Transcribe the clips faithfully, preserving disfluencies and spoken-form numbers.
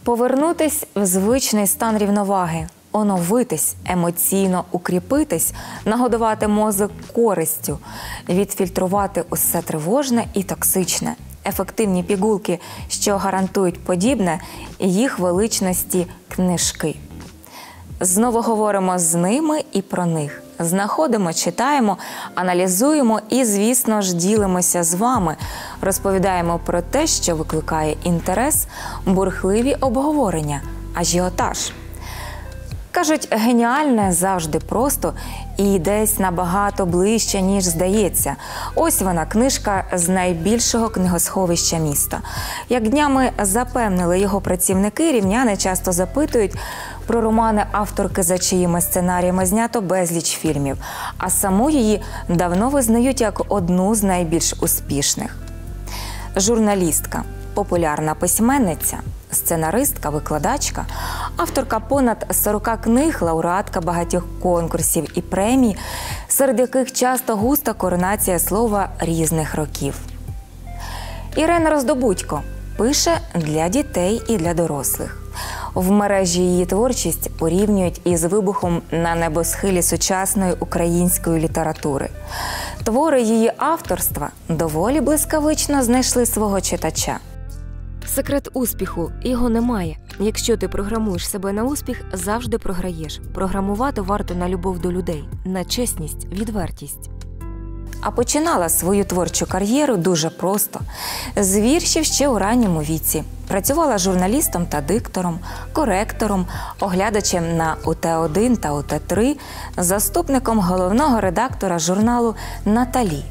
Повернутись в звичний стан рівноваги, оновитись, емоційно укріпитись, нагодувати мозок користю, відфільтрувати усе тривожне і токсичне. Ефективні пігулки, що гарантують подібне, їх величності книжки. Знову говоримо з ними і про них. Знаходимо, читаємо, аналізуємо і, звісно ж, ділимося з вами. Розповідаємо про те, що викликає інтерес, бурхливі обговорення, ажіотаж. Кажуть, геніальне завжди просто і десь набагато ближче, ніж здається. Ось вона, книжка з найбільшого книгосховища міста. Як днями запевнили його працівники, рівняни часто запитують про романи авторки, за чиїми сценаріями знято безліч фільмів, а саму її давно визнають як одну з найбільш успішних. Журналістка, популярна письменниця, сценаристка, викладачка, авторка понад сорока книг, лауреатка багатьох конкурсів і премій, серед яких часто густа коронація слова різних років. Ірена Роздобудько пише для дітей і для дорослих. В мережі її творчість порівнюють із вибухом на небосхилі сучасної української літератури. Твори її авторства доволі блискавично знайшли свого читача. Секрет успіху – його немає. Якщо ти програмуєш себе на успіх, завжди програєш. Програмувати варто на любов до людей, на чесність, відвертість. А починала свою творчу кар'єру дуже просто. З віршів ще у ранньому віці. Працювала журналістом та диктором, коректором, оглядачем на У Т один та У Т три, заступником головного редактора журналу «Наталі».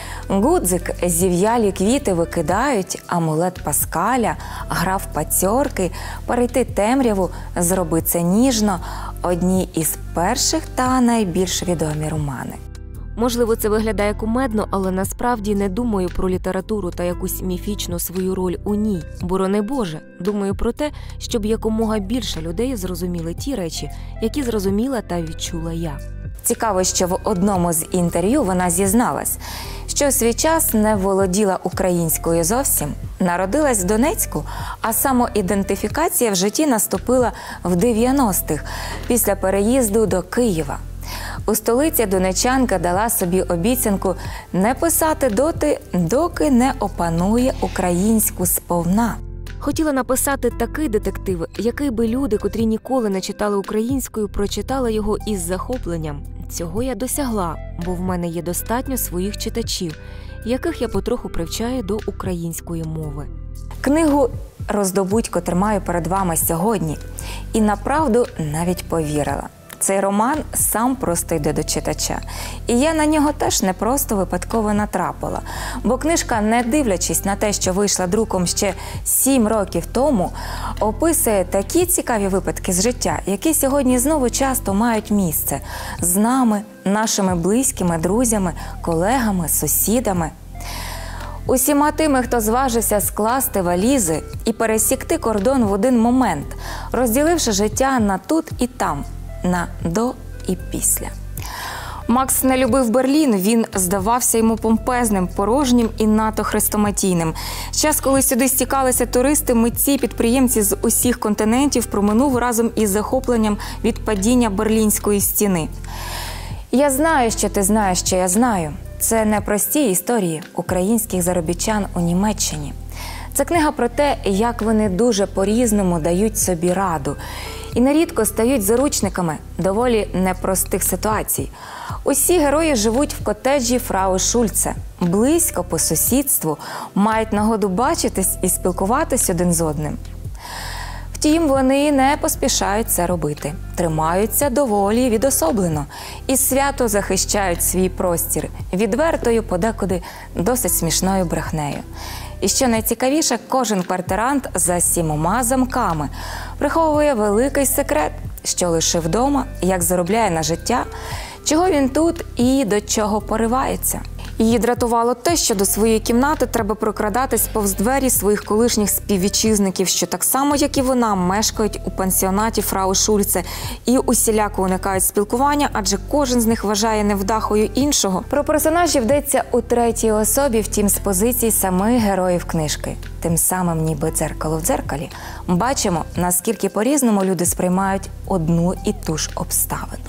Гудзик, зів'ялі квіти викидають, амулет Паскаля, гра в пацьорки, перейти темряву, зроби це ніжно – одні із перших та найбільш відомі романи. Можливо, це виглядає кумедно, але насправді не думаю про літературу та якусь міфічну свою роль у ній. Борони Боже, думаю про те, щоб якомога більше людей зрозуміли ті речі, які зрозуміла та відчула я. Цікаво, що в одному з інтерв'ю вона зізналась, що в свій час не володіла українською зовсім, народилась в Донецьку, а самоідентифікація в житті наступила в дев'яностих після переїзду до Києва. У столиці донечанка дала собі обіцянку не писати доти, доки не опанує українську сповна. Хотіла написати такий детектив, який би люди, котрі ніколи не читали українською, прочитали його із захопленням. Цього я досягла, бо в мене є достатньо своїх читачів, яких я потроху привчаю до української мови. Книгу Роздобудько тримаю перед вами сьогодні і направду навіть повірила. Цей роман сам просто йде до читача. І я на нього теж не просто випадково натрапила. Бо книжка, не дивлячись на те, що вийшла друком ще сім років тому, описує такі цікаві випадки з життя, які сьогодні знову часто мають місце з нами, нашими близькими, друзями, колегами, сусідами. Усіма тими, хто зважився скласти валізи і пересікти кордон в один момент, розділивши життя на тут і там, на до і після. Макс не любив Берлін, він здавався йому помпезним, порожнім і надто хрестоматійним. Час, коли сюди стікалися туристи, митці, підприємці з усіх континентів, проминув разом із захопленням від падіння Берлінської стіни. «Я знаю, що ти знаєш, що я знаю» – це не прості історії українських заробітчан у Німеччині. Це книга про те, як вони дуже по-різному дають собі раду і нерідко стають заручниками доволі непростих ситуацій. Усі герої живуть в котеджі фрау Шульце, близько по сусідству, мають нагоду бачитись і спілкуватись один з одним. Втім, вони не поспішають це робити, тримаються доволі відособлено і свято захищають свій простір відвертою, подекуди досить смішною брехнею. І що найцікавіше, кожен квартирант за сімома замками приховує великий секрет, що лишив вдома, як заробляє на життя, чого він тут і до чого поривається. Її дратувало те, що до своєї кімнати треба прокрадатись повз двері своїх колишніх співвітчизників, що так само, як і вона, мешкають у пансіонаті фрау Шульце і усіляко уникають спілкування, адже кожен з них вважає невдахою іншого. Про персонажів йдеться у третій особі, втім з позицій самих героїв книжки. Тим самим, ніби дзеркало в дзеркалі, бачимо, наскільки по-різному люди сприймають одну і ту ж обставину.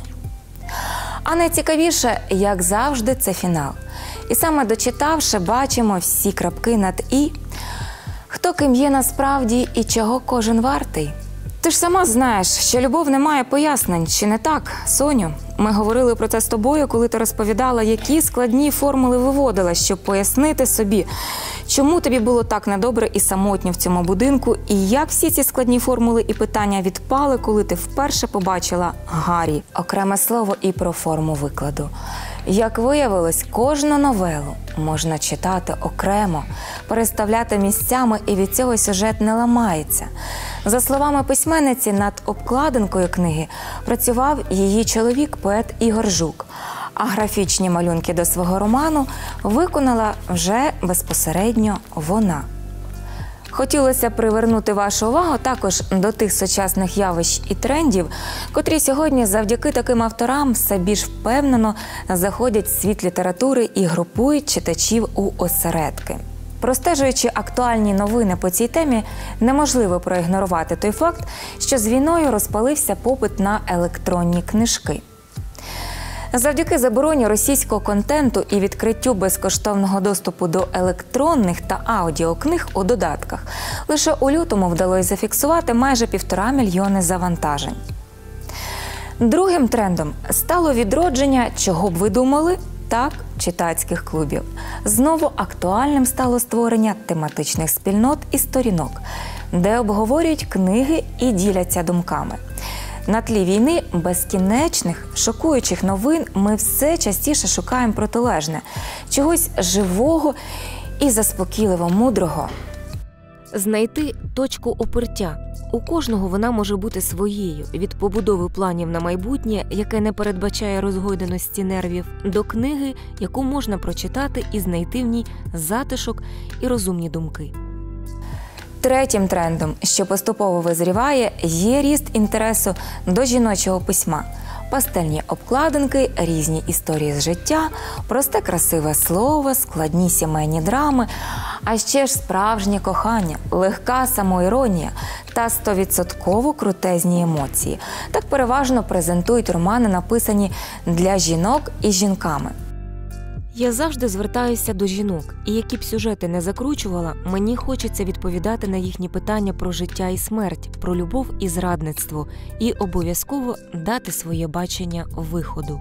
А найцікавіше, як завжди, це фінал. І саме дочитавши, бачимо всі крапки над «і», хто ким є насправді і чого кожен вартий. Ти ж сама знаєш, що любов не має пояснень, чи не так, Соню? Ми говорили про це з тобою, коли ти розповідала, які складні формули виводила, щоб пояснити собі, чому тобі було так недобре і самотньо в цьому будинку, і як всі ці складні формули і питання відпали, коли ти вперше побачила Гаррі. Окреме слово і про форму викладу. Як виявилось, кожну новелу можна читати окремо, переставляти місцями, і від цього сюжет не ламається. За словами письменниці, над обкладинкою книги працював її чоловік, поет Ігор Жук, а графічні малюнки до свого роману виконала вже безпосередньо вона. Хотілося привернути вашу увагу також до тих сучасних явищ і трендів, котрі сьогодні завдяки таким авторам все більш впевнено заходять в світ літератури і групують читачів у осередки. Простежуючи актуальні новини по цій темі, неможливо проігнорувати той факт, що з війною розпалився попит на електронні книжки. Завдяки забороні російського контенту і відкриттю безкоштовного доступу до електронних та аудіокниг у додатках, лише у лютому вдалося зафіксувати майже півтора мільйони завантажень. Другим трендом стало відродження, чого б ви думали, так, читацьких клубів. Знову актуальним стало створення тематичних спільнот і сторінок, де обговорюють книги і діляться думками. На тлі війни безкінечних, шокуючих новин ми все частіше шукаємо протилежне, чогось живого і заспокійливо мудрого. Знайти точку опорття. У кожного вона може бути своєю, від побудови планів на майбутнє, яке не передбачає розгойденості нервів, до книги, яку можна прочитати і знайти в ній затишок і розумні думки. Третім трендом, що поступово визріває, є ріст інтересу до жіночого письма. Пастельні обкладинки, різні історії з життя, просте красиве слово, складні сімейні драми, а ще ж справжнє кохання, легка самоіронія та стовідсотково крутезні емоції. Так переважно презентують романи, написані для жінок і жінками. Я завжди звертаюся до жінок, і які б сюжети не закручувала, мені хочеться відповідати на їхні питання про життя і смерть, про любов і зрадництво, і обов'язково дати своє бачення виходу.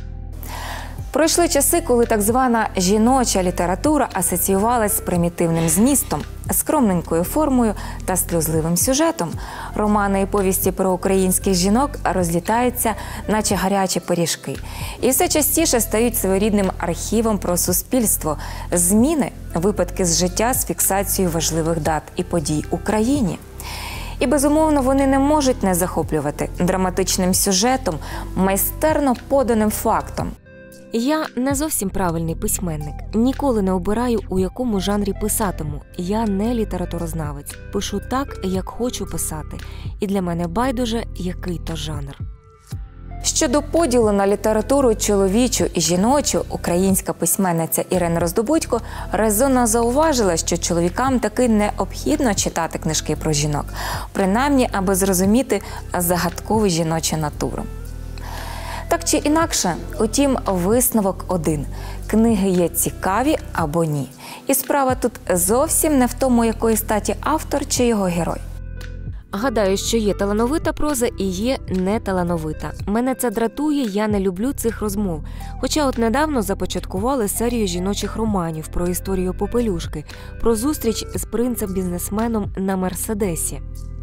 Пройшли часи, коли так звана жіноча література асоціювалась з примітивним змістом, скромненькою формою та сльозливим сюжетом. Романи і повісті про українських жінок розлітаються, наче гарячі пиріжки. І все частіше стають своєрідним архівом про суспільство, зміни, випадки з життя з фіксацією важливих дат і подій у країні. І, безумовно, вони не можуть не захоплювати драматичним сюжетом, майстерно поданим фактом. Я не зовсім правильний письменник. Ніколи не обираю, у якому жанрі писатиму. Я не літературознавець. Пишу так, як хочу писати. І для мене байдуже, який то жанр. Щодо поділу на літературу чоловічу і жіночу, українська письменниця Ірина Роздобудько резонно зауважила, що чоловікам таки необхідно читати книжки про жінок, принаймні, аби зрозуміти загадкову жіночу натуру. Так чи інакше, утім, висновок один – книги є цікаві або ні. І справа тут зовсім не в тому, якої статі автор чи його герой. Гадаю, що є талановита проза і є неталановита. Мене це дратує, я не люблю цих розмов. Хоча от недавно започаткували серію жіночих романів про історію Попелюшки, про зустріч з принцем-бізнесменом на Мерседесі.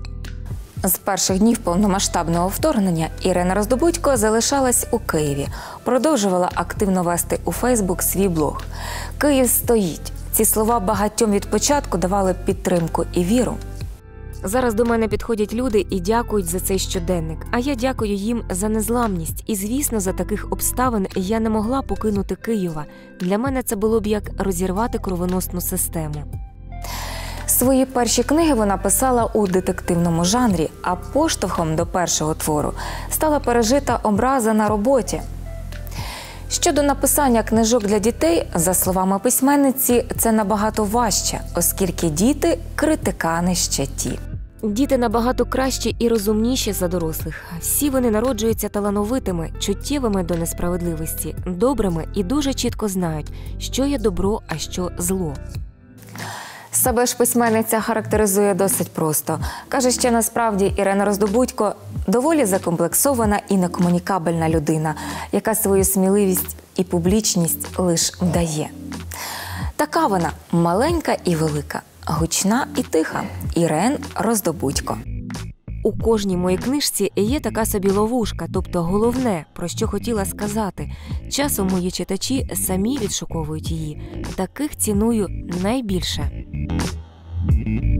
З перших днів повномасштабного вторгнення Ірина Роздобудько залишалась у Києві, продовжувала активно вести у Фейсбук свій блог. «Київ стоїть». Ці слова багатьом від початку давали підтримку і віру. Зараз до мене підходять люди і дякують за цей щоденник, а я дякую їм за незламність. І, звісно, за таких обставин я не могла покинути Києва. Для мене це було б як розірвати кровоносну систему. Свої перші книги вона писала у детективному жанрі, а поштовхом до першого твору стала пережита образа на роботі. Щодо написання книжок для дітей, за словами письменниці, це набагато важче, оскільки діти – критикани ще ті. Діти набагато кращі і розумніші за дорослих. Всі вони народжуються талановитими, чуттєвими до несправедливості, добрими і дуже чітко знають, що є добро, а що зло. Себе ж письменниця характеризує досить просто. Каже, що насправді Ірена Роздобудько доволі закомплексована і некомунікабельна людина, яка свою сміливість і публічність лиш вдає. Така вона маленька і велика, гучна і тиха. Ірен Роздобудько. У кожній моїй книжці є така собі ловушка, тобто головне, про що хотіла сказати. Часом мої читачі самі відшуковують її. Таких ціную найбільше.